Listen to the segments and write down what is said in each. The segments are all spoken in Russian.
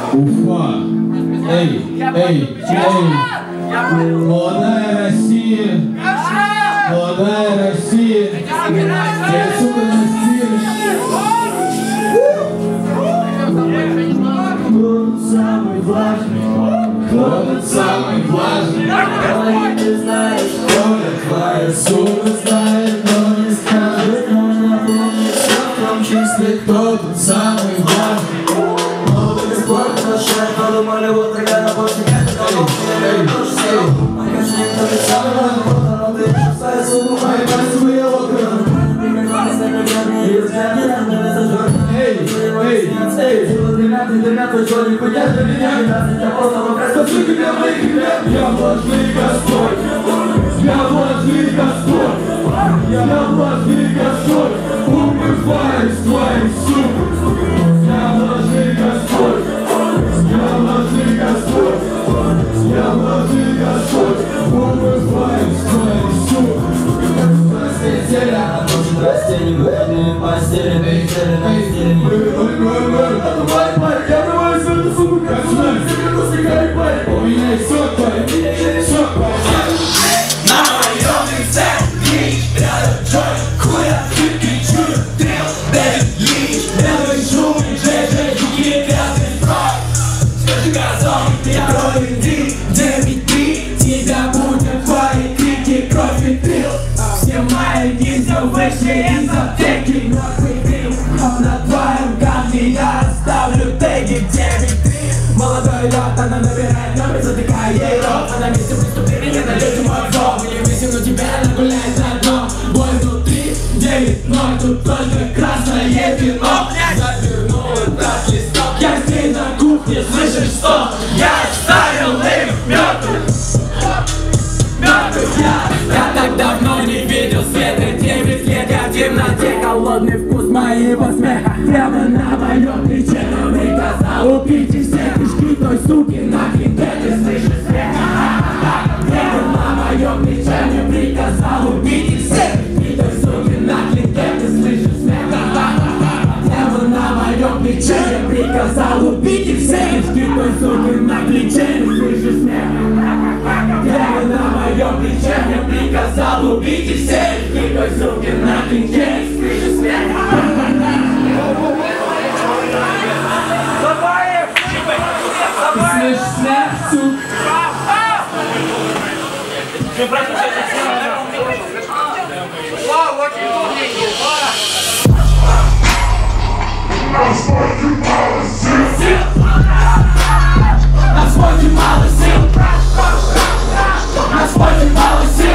Уфа! Эй, эй, эй! Молодая Россия! Молодая Россия! Я, сука, Кто самый влажный? Кто самый влажный? Ой, ты знаешь, кто твоя сука знает, но не скажет, но напомнит все в том числе, кто тут самый влажный. Много бесплатно шаг, подумали, вот тогда на больше нет, но я тоже сел. Моя жизнь то ли самая работа, но ты не шестая сука, мои пальцы были окна. Ты что, не понять для меня? Я просто вопрос, скажи тебе моих ребят. Я влажный Господь, я влажный Господь, я влажный Господь, убиваюсь твоих сук. Я влажный Господь, я влажный Господь, я влажный Господь, убиваюсь твоих сук. Постели, а может растения, выходные постели, вечеры на стиле. У меня есть сок, на моем лице клич, рядом Джой, хуя, ты кричу, трел, Дэвид Линч, белый шум, Джей, жуки, грязный брод. Скажи газон, я крови ты, Дэвид, тебя будут твои крики, кровь и трил. Все мои ниндзя вышли из аптеки, мертвый грил. На твоем камне я оставлю теги 9-3. Молодой лед, она набирает номер, затыкая ей рот. А на месте преступления налети мой зов. Не высуну тебя, она гуляет заодно. Бой внутри, 9-0, тут только красное вино. Завернул этот листок, я здесь на кухне, слышишь, что? Я оставил их мертвых. Я так давно не видел света, 9 лет я в темноте. Холодный вкус моего смеха прямо на моем плече. Но приказал убить и все кишки той суки нахрен, где ты слышишь смех? Прямо на моем плече мне приказал убить и все кишки той суки нахрен, где ты слышишь смех? Прямо на моем плече мне приказал убить и все кишки той суки на плече, не слышишь смех? Прямо на моем плече мне приказал убить и все кишки той суки на плече, не слышишь смех? Слышишь смех, сука? На спорте мало сил. На спорте мало сил.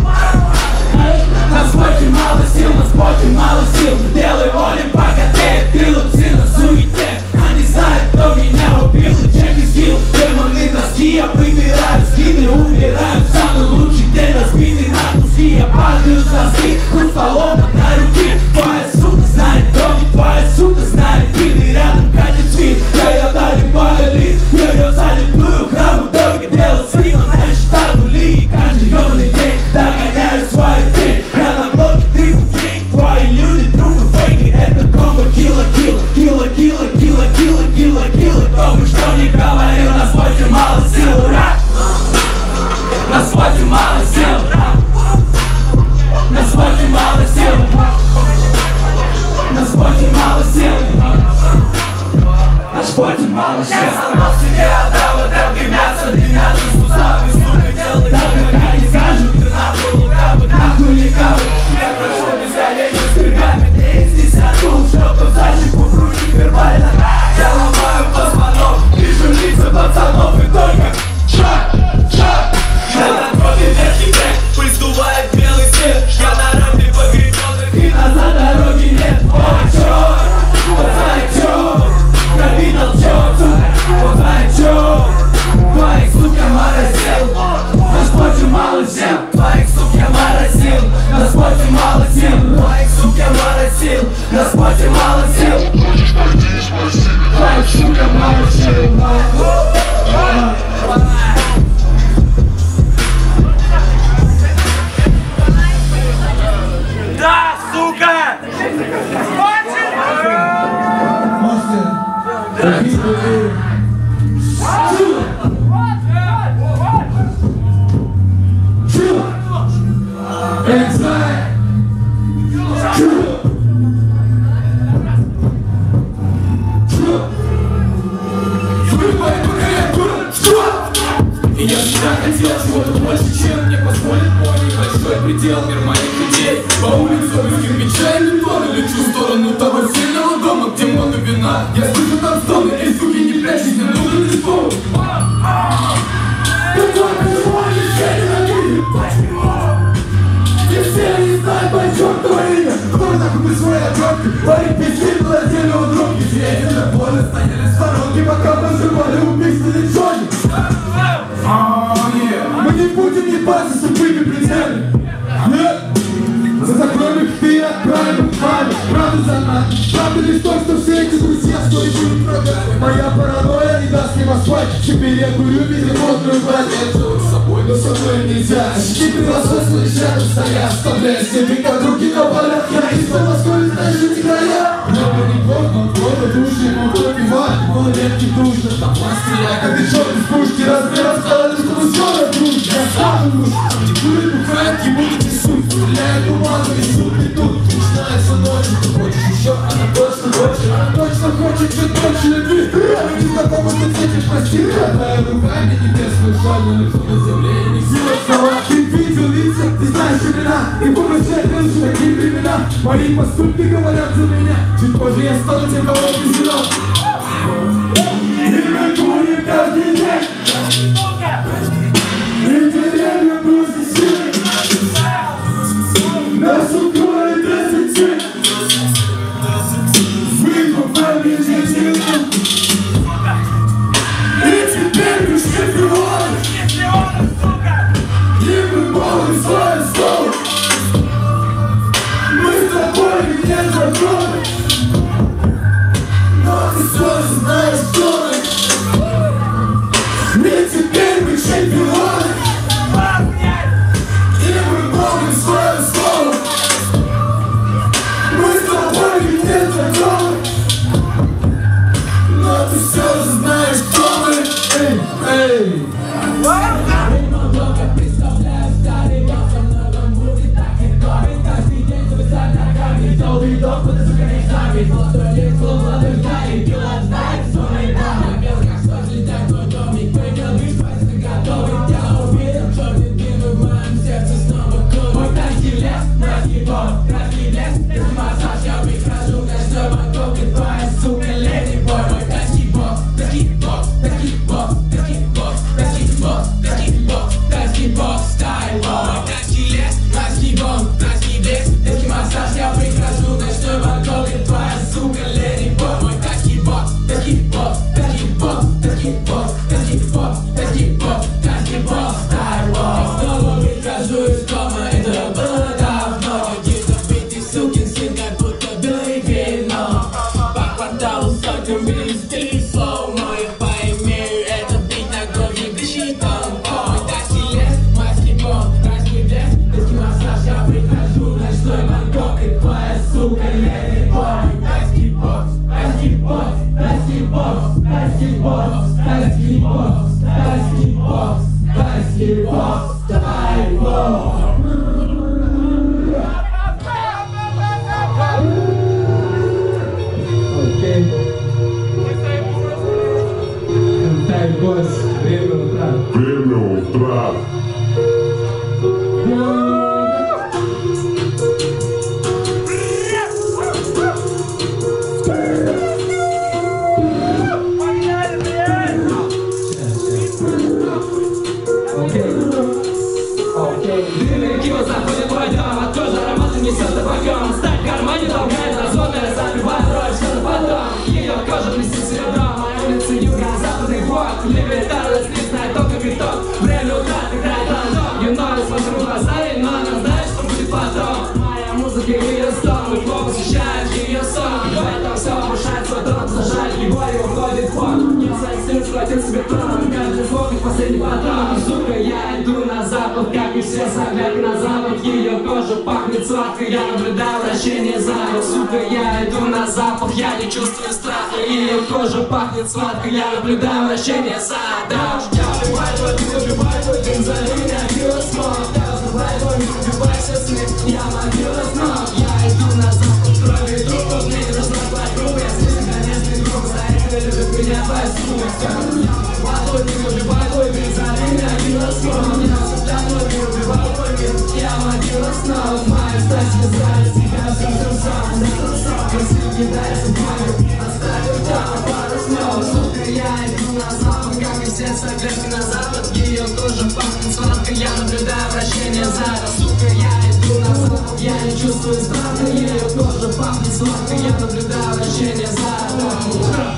На спорте мало сил. На спорте мало сил. Белый волен богатеет, крылся на суете. Они знают, кто меня убил. Чек и скилл, демоны носки. Я выбираю скины, убираю самый лучший день. Разбитый на куски, я падаю с доски. Хуй поломан на руки. Твоя сука знает дом, твоя сука знает пили. Рядом катит свит, я долибаю лист. Я залиплю храму, только дело свина. Знаешь, штабу ли, каждый ёбаный день догоняю свою тень. Я на блоке 30 дней, твои люди трупы фейки. Это комбо кило, кто бы что ни говорил, на спорте мало сил. На спорте мало сил. На спорте мало сил. На спорте мало сил. На спорте мало сил. Я сломал себе отдал тарелки мяса, 12 суставы, сука, делай так, как они скажут. Ты нахуй лукавый, нахуй ликавый. Я прошу без оленей с крюками. Ты здесь отдул, чтоб зайчику в руки вербально. Я ломаю позвонок, вижу лица пацанов и только шаг. Я на крови ветки трек, пыль сдувает белый свет. Я на рампе погребенных и назад дороги нет. Ой, чёрт, вот знает чёрт, крови толчёт, вот знает чёрт. Твоих сук я морозил, на спорте мало сил. Твоих сук я морозил, на спорте мало сил. Твоих сук я морозил, на спорте мало сил. Твоих сук я морозил. Да, сука! Можете И я всегда хотел чего-то больше, чем мне позволит мой небольшой предел. Мир моих людей по улицам из кирпича и бетона. Лечу в сторону того сильного дома, где моно вина. Я слышу там стоны, эй, суки, не прячьтесь, мне нужен телефон. Какой почему они все ненавидят? И все они знают, почем твое имя. Кто так купит свои обертки? Парень пиздит, владели у други. Светит на поле, стояли с воронки, пока проживали убийственный Джонни. Мы не будем ебаться с тупыми прицелями. Нет! Закроем их и отправим в маме. Правда за нами. Правда лишь то, что все эти друзья вскоре будут врагами. Моя паранойя не даст им асфальт. Теперь я курю безремонтную брать. Я делаю с собой, но со мной нельзя. Ощутить превосходство лишь рядом стоя. Оставляя себе как руки на полях. Я из Москвы, знаешь, эти края. Много не плохо, но плохо души ему пробивать. Малолетки душно, там пластыря. Как и черт из пушки, размер сказали, что мы скоро дружим. Я сам уж, не курит, бухает, ему рисует. Стреляет бумагу и суки тут. Начинается ночь, ты хочешь еще, она точно хочет. Она точно хочет, чуть больше любви. Мы не знакомы, ты цепишь прости. Хватая руками небесную шаль, но лицо на земле и не сила слова. Ты видел лица, ты знаешь имена. И помощай, люди, такие времена. Мои поступки говорят за меня. Чуть позже я стану тем, кого ты сюда. И мы курим каждый день. И деревья просто силы. Нас укроет 10. Мы попали в землю. И теперь мы чемпионы. И мы помним свое слово. Мы с тобой не знакомы. Но ты все же знаешь, кто мы. И теперь мы чемпионы. И мы помним свое слово. Мы с тобой не знакомы. Но ты все же знаешь, кто мы. Эй, эй. Представляю, старый год, со многом будет так легко. Каждый день зависать ногами. Долгий дом, куда за конечами. Золотой лик, словно дождали. Пила знает, что мы там. Белый как сочь, летят в твой домик. Выбил лишь пальцы готовый. Я уверен, черный дым в моем сердце снова курит. Мой тайский лес, краткий бог, краткий лес. Если массаж я прихожу, ночной банкок. И твоя сука, леди бой. Мой тайский бог, тайский бог, тайский бог, тайский бог, тайский бог, тайский бог, тайский бог, стайл бой. Тайский лес, тайский бог, тайский лес. Если массаж я прихожу, ночной банкок. И твоя сука, леди бой. Мой тайский бог, тайский бог, тайский бог, тайский бог, тайский бог, тайский бог, тайский бог, стайл бой. Снова прихожу из дома, это было давно. Какие-то битый сукин сын, как будто белый вино. По кварталу сотнями стилей слов моих поимею. Это бит на голове, кричит танком. Тайский лес, майский бог, тайский лес. Детский массаж, я прихожу, ночной Бангкок. И твоя сука, леди бой. Тайский бог, тайский бог, тайский бог, тайский бог, тайский бог, тайский бог, тайский бог, тайский бог. Окей. Тай босс, время утра. Время утра. Киво заходит в твой дом, от кожи ароматы несет табаком. Стать в кармане долгая, разломная, забивает роль, что-то потом. Ее кожа блестит серебром, моя улица юго-западный блок. Либертарность, листная, только биток. Время утра, играет рандом. You know, я смотрю глаза, но она знает, что будет потом. Моя музыка и ее стон, мой клуб посещает ее сон. В этом все обрушает свой трон, зажать любовью уходит в ход. Не сын схватил себе трон, каждый звук и последний патрон. Сука, я иду на запад, как и все, загляд на запад. Ее кожа пахнет сладко, я наблюдаю вращение зала. Сука, я иду на запах, я не чувствую страха. Ее кожа пахнет сладко, я наблюдаю вращение зала. Я убиваю твой дым, убиваю твой дым, зови меня биосмог. Я разбиваю твой мир, убиваю все сны, я могила снов. Я иду на запах, крови трупов, мне не нужна твоя группа. Я здесь наконец-то друг, за это любит меня твоя сумка. Я убиваю твой дым, убиваю твой дым, зови меня биосмог. Я разбиваю твой мир, убиваю твой мир, я могила снов. Моя стать сказали, тебя слышал сам. Красивый кидается в мою, оставил там пару снов. Сука, я иду на запад, как и все соглядки на запад. Ее кожа пахнет сладко, я наблюдаю вращение зада. Сука, я иду на запад, я не чувствую страха. Ее кожа пахнет сладко, я наблюдаю вращение зада.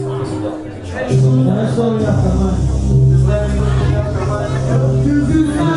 Хорошо, я в команде.